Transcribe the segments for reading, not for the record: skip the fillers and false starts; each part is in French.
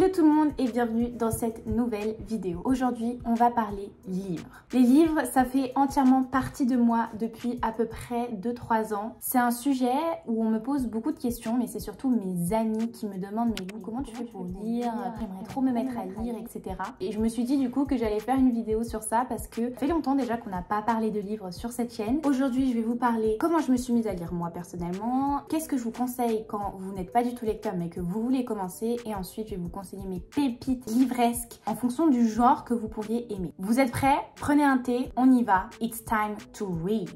Hello tout le monde et bienvenue dans cette nouvelle vidéo. Aujourd'hui, on va parler livres. Les livres, ça fait entièrement partie de moi depuis à peu près 2-3 ans. C'est un sujet où on me pose beaucoup de questions, mais c'est surtout mes amis qui me demandent mais Lou, comment tu fais pour lire? J'aimerais trop me mettre à lire, etc. Et je me suis dit du coup que j'allais faire une vidéo sur ça parce que ça fait longtemps déjà qu'on n'a pas parlé de livres sur cette chaîne. Aujourd'hui, je vais vous parler comment je me suis mise à lire moi personnellement, qu'est-ce que je vous conseille quand vous n'êtes pas du tout lecteur mais que vous voulez commencer, et ensuite je vais vous conseiller mes pépites livresques en fonction du genre que vous pourriez aimer. Vous êtes prêts? Prenez un thé, on y va. It's time to read.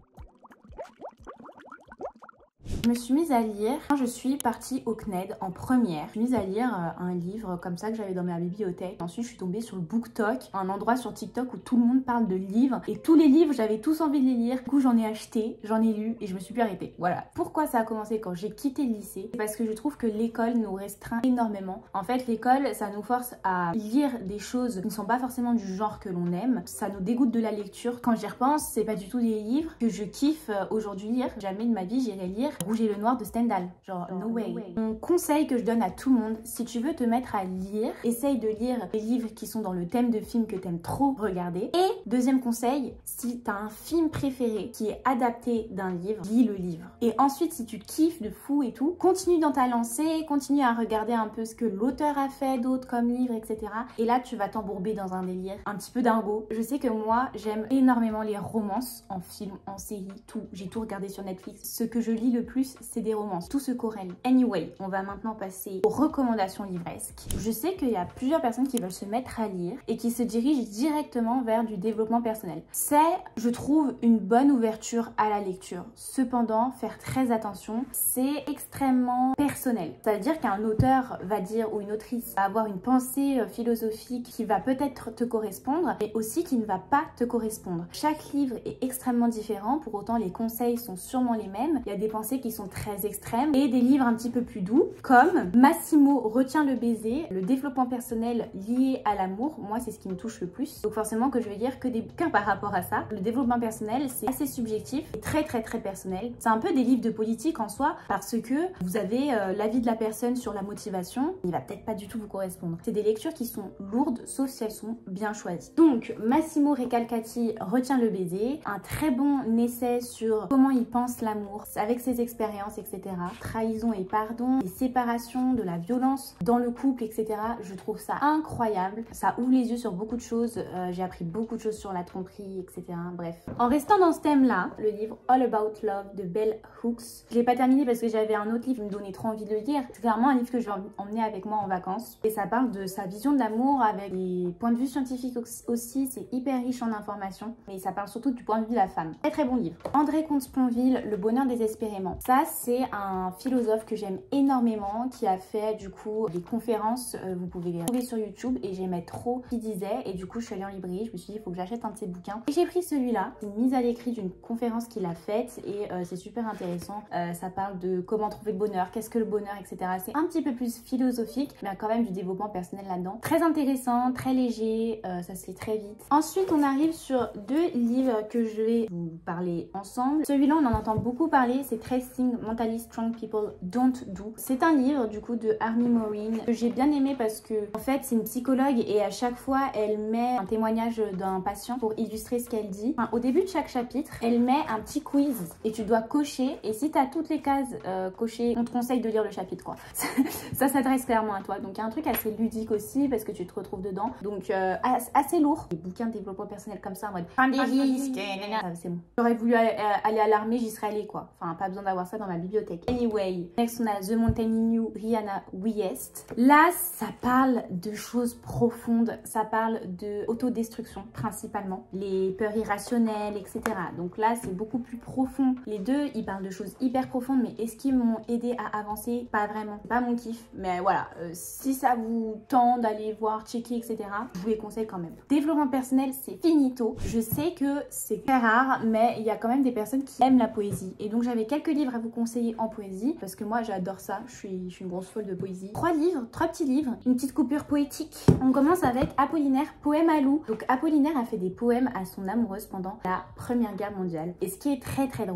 Je me suis mise à lire quand je suis partie au CNED en première. Je me suis mise à lire un livre comme ça que j'avais dans ma bibliothèque. Ensuite, je suis tombée sur le BookTok, un endroit sur TikTok où tout le monde parle de livres. Et tous les livres, j'avais tous envie de les lire. Du coup, j'en ai acheté, j'en ai lu et je me suis plus arrêtée. Voilà. Pourquoi ça a commencé quand j'ai quitté le lycée? Parce que je trouve que l'école nous restreint énormément. En fait, l'école, ça nous force à lire des choses qui ne sont pas forcément du genre que l'on aime. Ça nous dégoûte de la lecture. Quand j'y repense, c'est pas du tout des livres que je kiffe aujourd'hui lire. Jamais de ma vie, j'irai lire Rouge et le Noir de Stendhal. Genre, no way. Mon conseil que je donne à tout le monde, si tu veux te mettre à lire, essaye de lire les livres qui sont dans le thème de film que t'aimes trop regarder. Et deuxième conseil, si t'as un film préféré qui est adapté d'un livre, lis le livre. Et ensuite, si tu kiffes de fou et tout, continue dans ta lancée, continue à regarder un peu ce que l'auteur a fait d'autre comme livre, etc. Et là, tu vas t'embourber dans un délire un petit peu dingo. Je sais que moi, j'aime énormément les romances en film, en série, tout. J'ai tout regardé sur Netflix. Ce que je lis le plus, c'est des romances, tout se corrèle. Anyway, on va maintenant passer aux recommandations livresques. Je sais qu'il y a plusieurs personnes qui veulent se mettre à lire et qui se dirigent directement vers du développement personnel. C'est, je trouve, une bonne ouverture à la lecture. Cependant, faire très attention, c'est extrêmement personnel. C'est-à-dire qu'un auteur va dire, ou une autrice va avoir une pensée philosophique qui va peut-être te correspondre, mais aussi qui ne va pas te correspondre. Chaque livre est extrêmement différent, pour autant les conseils sont sûrement les mêmes. Il y a des pensées qui sont très extrêmes et des livres un petit peu plus doux comme Massimo retient le baiser, le développement personnel lié à l'amour. Moi, c'est ce qui me touche le plus. Donc forcément que je vais dire que des bouquins par rapport à ça. Le développement personnel, c'est assez subjectif et très personnel. C'est un peu des livres de politique en soi parce que vous avez l'avis de la personne sur la motivation. Il va peut-être pas du tout vous correspondre. C'est des lectures qui sont lourdes sauf si elles sont bien choisies. Donc Massimo Recalcati retient le baiser, un très bon essai sur comment il pense l'amour avec ses expériences, etc. Trahison et pardon, les séparations, de la violence dans le couple, etc. Je trouve ça incroyable. Ça ouvre les yeux sur beaucoup de choses. J'ai appris beaucoup de choses sur la tromperie, etc. Bref. En restant dans ce thème-là, le livre All About Love de Bell Hooks. Je l'ai pas terminé parce que j'avais un autre livre qui me donnait trop envie de le lire. C'est clairement un livre que je vais emmener avec moi en vacances. Et ça parle de sa vision de l'amour avec des points de vue scientifiques aussi. C'est hyper riche en informations. Mais ça parle surtout du point de vue de la femme. Très bon livre. André Comte-Sponville, Le bonheur désespérément. Ça, c'est un philosophe que j'aime énormément qui a fait du coup des conférences, vous pouvez les trouver sur YouTube, et j'aimais trop ce qu'il disait et du coup je suis allée en librairie, je me suis dit il faut que j'achète un de ses bouquins et j'ai pris celui-là, une mise à l'écrit d'une conférence qu'il a faite et c'est super intéressant. Ça parle de comment trouver le bonheur, qu'est-ce que le bonheur, etc. C'est un petit peu plus philosophique mais quand même du développement personnel là-dedans. Très intéressant, très léger, ça se lit très vite. Ensuite on arrive sur deux livres que je vais vous parler ensemble. Celui-là on en entend beaucoup parler, c'est Tracing Mentally Strong People Don't Do. C'est un livre du coup de Amy Morin que j'ai bien aimé parce que en fait c'est une psychologue et à chaque fois elle met un témoignage d'un patient pour illustrer ce qu'elle dit. Enfin, au début de chaque chapitre elle met un petit quiz et tu dois cocher, et si tu as toutes les cases cochées, on te conseille de lire le chapitre quoi. Ça s'adresse clairement à toi, donc il y a un truc assez ludique aussi parce que tu te retrouves dedans, donc assez lourd. Les bouquins de développement personnel comme ça en mode prends des risques, c'est bon. J'aurais voulu aller à l'armée, j'y serais allée quoi. Enfin pas besoin d'avoir ça dans ma bibliothèque. Anyway, next on a The Mountain in You, Rihanna Wiest. Là, ça parle de choses profondes, ça parle de autodestruction principalement, les peurs irrationnelles, etc. Donc là, c'est beaucoup plus profond. Les deux, ils parlent de choses hyper profondes, mais est-ce qu'ils m'ont aidé à avancer? Pas vraiment, pas mon kiff. Mais voilà, si ça vous tente d'aller voir, checker, etc., je vous les conseille quand même. Développement personnel, c'est finito. Je sais que c'est très rare, mais il y a quand même des personnes qui aiment la poésie. Et donc j'avais quelques livres à vous conseiller en poésie, parce que moi j'adore ça, je suis une grosse folle de poésie. Trois petits livres, une petite coupure poétique. On commence avec Apollinaire, poème à loup. Donc Apollinaire a fait des poèmes à son amoureuse pendant la Première Guerre mondiale. Et ce qui est très drôle,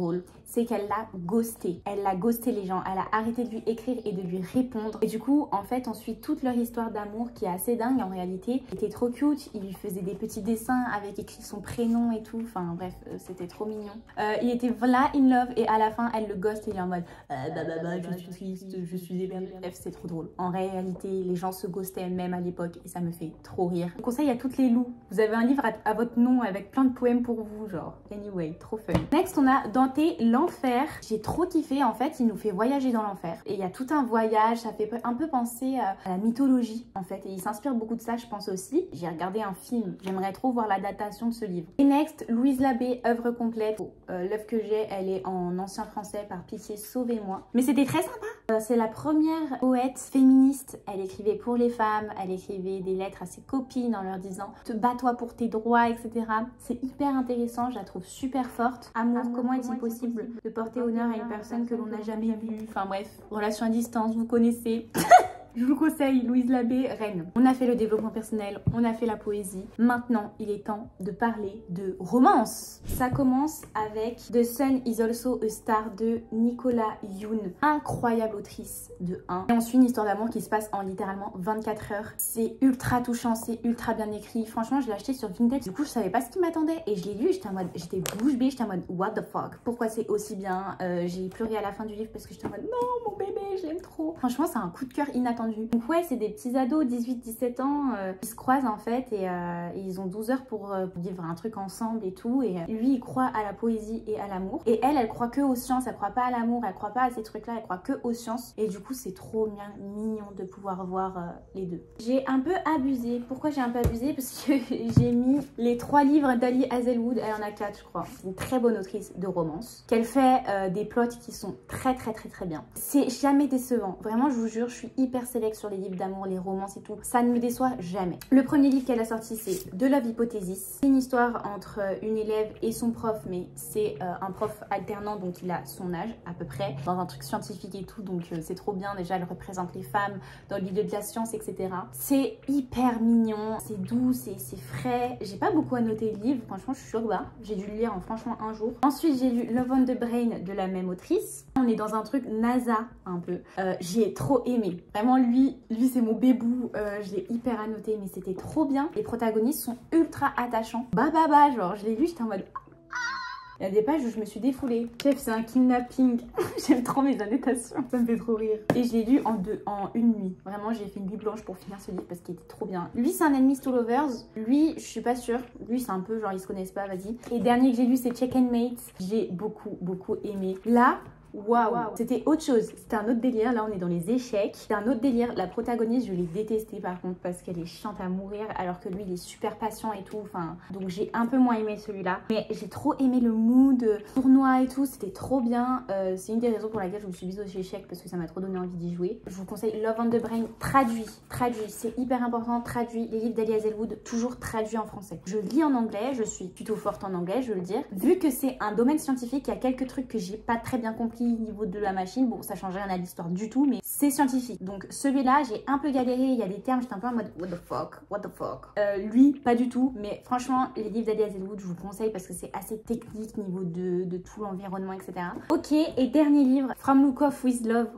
c'est qu'elle l'a ghosté. Elle l'a ghosté les gens, elle a arrêté de lui écrire et de lui répondre. Et du coup, en fait, on suit toute leur histoire d'amour qui est assez dingue en réalité. Il était trop cute, il lui faisait des petits dessins avec écrit son prénom et tout. Enfin bref, c'était trop mignon. Il était là in love et à la fin, elle le ghost et il est en mode je suis triste, je suis éperdue. Bref, c'est trop drôle. En réalité, les gens se ghostaient même à l'époque et ça me fait trop rire. Je conseille à toutes les loups. Vous avez un livre à votre nom avec plein de poèmes pour vous, genre. Anyway, trop fun. Next, on a Dante l'enfer. J'ai trop kiffé. En fait, il nous fait voyager dans l'enfer. Et il y a tout un voyage. Ça fait un peu penser à la mythologie, en fait. Et il s'inspire beaucoup de ça, je pense aussi. J'ai regardé un film. J'aimerais trop voir l'adaptation de ce livre. Et next, Louise Labbé, œuvre complète. L'œuvre que j'ai, elle est en ancien français. Par pitié, sauvez-moi. Mais c'était très sympa. C'est la première poète féministe. Elle écrivait pour les femmes. Elle écrivait des lettres à ses copines en leur disant « Te bats-toi pour tes droits, etc. » C'est hyper intéressant. Je la trouve super forte. Amour, comment est-il possible de porter honneur à une personne que l'on n'a jamais vue? Enfin bref, relation à distance, vous connaissez. Je vous conseille, Louise Labbé, reine. On a fait le développement personnel, on a fait la poésie. Maintenant, il est temps de parler de romance. Ça commence avec The Sun is also a star de Nicola Yoon. Incroyable autrice de 1. Et on suit une histoire d'amour qui se passe en littéralement 24 heures. C'est ultra touchant, c'est ultra bien écrit. Franchement, je l'ai acheté sur Vinted. Du coup, je savais pas ce qui m'attendait. Et je l'ai lu, j'étais en mode, j'étais bouche bée, j'étais en mode, what the fuck? Pourquoi c'est aussi bien? J'ai pleuré à la fin du livre parce que j'étais en mode, non, mon bébé, je l'aime trop. Franchement, c'est un coup de cœur inattendu. Donc ouais, c'est des petits ados, 18-17 ans, qui se croisent en fait et ils ont 12 heures pour vivre un truc ensemble et tout. Et lui, il croit à la poésie et à l'amour. Et elle croit que aux sciences, elle croit pas à l'amour, elle croit pas à ces trucs-là, elle croit que aux sciences. Et du coup, c'est trop bien, mignon de pouvoir voir les deux. J'ai un peu abusé. Pourquoi j'ai un peu abusé? Parce que j'ai mis les 3 livres d'Ali Hazelwood. Elle en a 4, je crois. C'est une très bonne autrice de romance. Qu'elle fait des plots qui sont très bien. C'est jamais décevant. Vraiment, je vous jure, je suis hyper sélect sur les livres d'amour, les romances et tout. Ça ne me déçoit jamais. Le premier livre qu'elle a sorti, c'est De Love Hypothesis. C'est une histoire entre une élève et son prof, mais c'est un prof alternant, donc il a son âge à peu près, dans un truc scientifique et tout, donc c'est trop bien. Déjà, elle représente les femmes dans le milieu de la science, etc. C'est hyper mignon, c'est doux, c'est frais. J'ai pas beaucoup à noter le livre, franchement, je suis choquée. J'ai dû le lire en franchement un jour. Ensuite, j'ai lu Love on the Brain de la même autrice. On est dans un truc NASA un peu. J'ai trop aimé. Vraiment, lui c'est mon bébou. Je l'ai hyper annoté, mais c'était trop bien. Les protagonistes sont ultra attachants. Genre, je l'ai lu, j'étais en mode... Il y a des pages où je me suis défoulée. Chef, c'est un kidnapping. J'aime trop mes annotations. Ça me fait trop rire. Et je l'ai lu en une nuit. Vraiment, j'ai fait une nuit blanche pour finir ce livre parce qu'il était trop bien. Lui, c'est un Enemies to Lovers. Lui, je suis pas sûre. Lui, c'est un peu genre, ils se connaissent pas, vas-y. Et dernier que j'ai lu, c'est Check and Mate. J'ai beaucoup aimé. Là, waouh, c'était autre chose, c'était un autre délire. Là on est dans les échecs, c'était un autre délire. La protagoniste, je l'ai détestée par contre parce qu'elle est chiante à mourir, alors que lui il est super patient et tout. Enfin, donc j'ai un peu moins aimé celui-là, mais j'ai trop aimé le mood tournoi et tout, c'était trop bien. C'est une des raisons pour laquelle je me suis mise aux échecs, parce que ça m'a trop donné envie d'y jouer. Je vous conseille Love on the Brain traduit, c'est hyper important, traduit. Les livres d'Ali Hazelwood toujours traduits en français. Je lis en anglais, je suis plutôt forte en anglais, je veux le dire. Vu que c'est un domaine scientifique, il y a quelques trucs que j'ai pas très bien compris niveau de la machine. Bon, ça change rien à l'histoire du tout, mais c'est scientifique. Donc celui-là, j'ai un peu galéré. Il y a des termes, j'étais un peu en mode what the fuck. Lui, pas du tout. Mais franchement, les livres d'Ali Hazelwood, je vous conseille parce que c'est assez technique niveau de tout l'environnement, etc. Ok, et dernier livre, From Look Off With Love,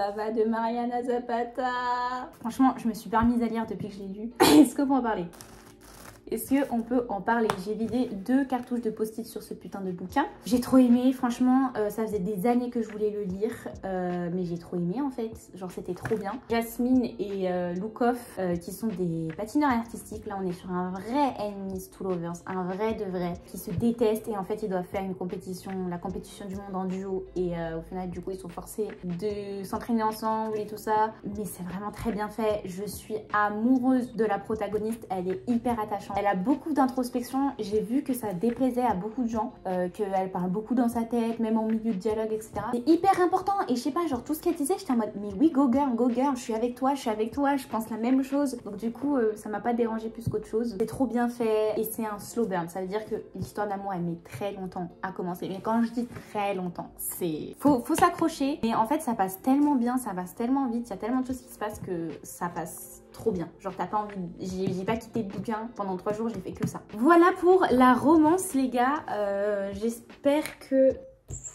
de Mariana Zapata. Franchement, je me suis permise à lire depuis que je l'ai lu. Est-ce qu'on peut en parler? Est-ce qu'on peut en parler? J'ai vidé 2 cartouches de post-it sur ce putain de bouquin. J'ai trop aimé, franchement, ça faisait des années que je voulais le lire, mais j'ai trop aimé en fait, genre c'était trop bien. Jasmine et Lukoff, qui sont des patineurs artistiques, là on est sur un vrai Enemies to Lovers, un vrai de vrai, qui se détestent et en fait ils doivent faire une compétition, la compétition du monde en duo, et au final du coup ils sont forcés de s'entraîner ensemble et tout ça, mais c'est vraiment très bien fait. Je suis amoureuse de la protagoniste, elle est hyper attachante. Elle a beaucoup d'introspection. J'ai vu que ça déplaisait à beaucoup de gens, qu'elle parle beaucoup dans sa tête, même en milieu de dialogue, etc. C'est hyper important. Et je sais pas, genre tout ce qu'elle disait, j'étais en mode, mais oui, go girl, je suis avec toi, je pense la même chose. Donc du coup, ça m'a pas dérangé plus qu'autre chose. C'est trop bien fait et c'est un slow burn. Ça veut dire que l'histoire d'amour, elle met très longtemps à commencer. Mais quand je dis très longtemps, c'est... Faut s'accrocher. Mais en fait, ça passe tellement bien, ça passe tellement vite, il y a tellement de choses qui se passent que ça passe trop bien. Genre t'as pas envie de... J'ai pas quitté le bouquin pendant 3 jours, j'ai fait que ça. Voilà pour la romance les gars. J'espère que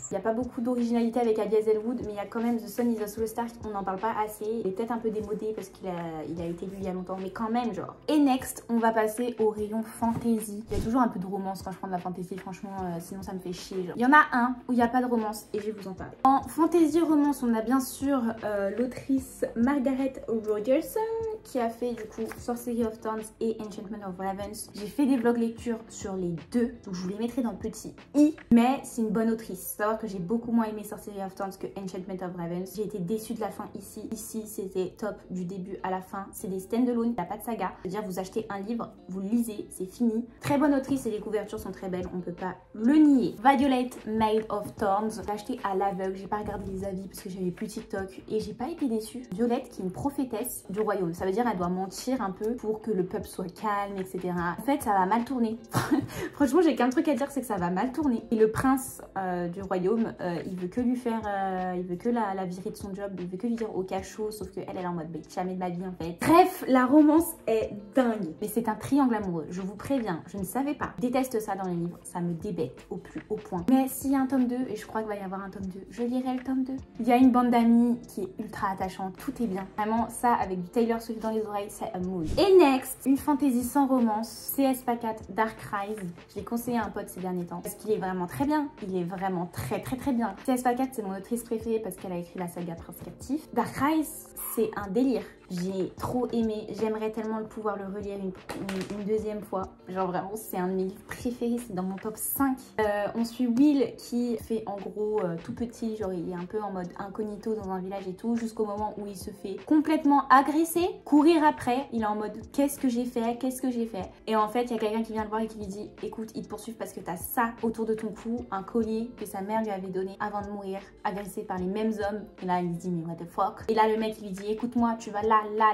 Il n'y a pas beaucoup d'originalité avec Abby Hazelwood, mais il y a quand même The Sun is a Solo Star, on n'en parle pas assez. Il est peut-être un peu démodé parce qu'il a été lu il y a longtemps, mais quand même genre. Et next, on va passer au rayon fantasy. Il y a toujours un peu de romance quand je prends de la fantasy, franchement, sinon ça me fait chier. Genre. Il y en a un où il n'y a pas de romance et je vais vous en parler. En fantasy romance, on a bien sûr l'autrice Margaret Rogerson qui a fait du coup Sorcery of Thorns et Enchantment of Ravens. J'ai fait des vlogs lecture sur les deux, donc je vous les mettrai dans le petit i, mais c'est une bonne autrice. Faut savoir que j'ai beaucoup moins aimé Sorcery of Thorns que Enchantment of Ravens. J'ai été déçue de la fin ici. Ici, c'était top du début à la fin. C'est des stand-alone, il n'y a pas de saga. C'est-à-dire, vous achetez un livre, vous le lisez, c'est fini. Très bonne autrice et les couvertures sont très belles, on peut pas le nier. Violet Maid of Thorns, j'ai acheté à l'aveugle, j'ai pas regardé les avis parce que j'avais plus TikTok et j'ai pas été déçue. Violette qui est une prophétesse du royaume, ça veut dire elle doit mentir un peu pour que le peuple soit calme, etc. En fait, ça va mal tourner. Franchement, j'ai qu'un truc à dire, c'est que ça va mal tourner. Et le prince du royaume, il veut que lui faire, il veut que la virer de son job, il veut que lui dire au cachot, sauf que elle est en mode jamais de ma vie en fait. Bref, la romance est dingue. Mais c'est un triangle amoureux, je vous préviens, je ne savais pas. Je déteste ça dans les livres, ça me débête au plus haut point. Mais s'il y a un tome 2, et je crois qu'il va y avoir un tome 2, je lirai le tome 2. Il y a une bande d'amis qui est ultra attachante, tout est bien. Vraiment, ça avec du Taylor Swift dans les oreilles, c'est un mood. Et next, une fantasy sans romance, CS4 Dark Rise. Je l'ai conseillé à un pote ces derniers temps parce qu'il est vraiment très bien. Il est vraiment très bien. CS4 c'est mon autrice préférée parce qu'elle a écrit la saga Prince Captif. Dark Rise, c'est un délire. J'ai trop aimé, j'aimerais tellement pouvoir le relire une deuxième fois. Genre vraiment, c'est un de mes livres préférés, c'est dans mon top 5. On suit Will qui fait en gros tout petit, genre il est un peu en mode incognito dans un village et tout, jusqu'au moment où il se fait complètement agresser, courir après, il est en mode qu'est-ce que j'ai fait, et en fait il y a quelqu'un qui vient le voir et qui lui dit écoute, ils te poursuivent parce que t'as ça autour de ton cou, un collier que sa mère lui avait donné avant de mourir, agressé par les mêmes hommes. Et là il dit mais what the fuck. Et là le mec il lui dit écoute-moi, tu vas là,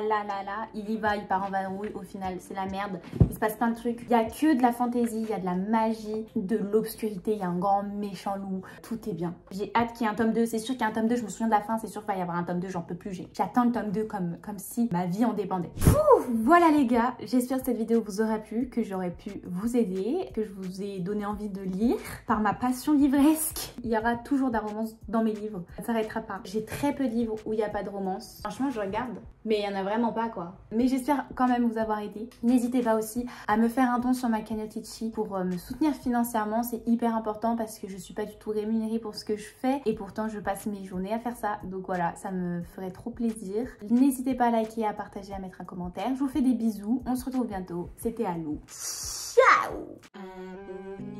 il y va, il part en vadrouille, au final c'est la merde, il se passe plein de trucs. Il y a que de la fantaisie, il y a de la magie, de l'obscurité, il y a un grand méchant loup, tout est bien. J'ai hâte qu'il y ait un tome 2, c'est sûr qu'il y a un tome 2, je me souviens de la fin, c'est sûr qu'il va y avoir un tome 2, j'en peux plus, j'attends le tome 2 comme si ma vie en dépendait. Voilà les gars, j'espère que cette vidéo vous aura plu, que j'aurais pu vous aider, que je vous ai donné envie de lire par ma passion livresque. Il y aura toujours de la romance dans mes livres, ça ne s'arrêtera pas. J'ai très peu de livres où il n'y a pas de romance. Franchement, je regarde, mais il n'y en a vraiment pas quoi. Mais j'espère quand même vous avoir aidé. N'hésitez pas aussi à me faire un don sur ma cagnotte Litchi pour me soutenir financièrement, c'est hyper important parce que je suis pas du tout rémunérée pour ce que je fais et pourtant je passe mes journées à faire ça. Donc voilà, ça me ferait trop plaisir. N'hésitez pas à liker, à partager, à mettre un commentaire. Je vous fais des bisous, on se retrouve bientôt. C'était Alou. Ciao.